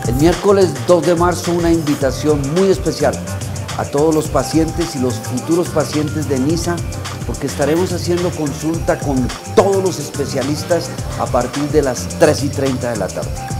El miércoles 2 de marzo una invitación muy especial a todos los pacientes y los futuros pacientes de NISA, porque estaremos haciendo consulta con todos los especialistas a partir de las 3:30 de la tarde.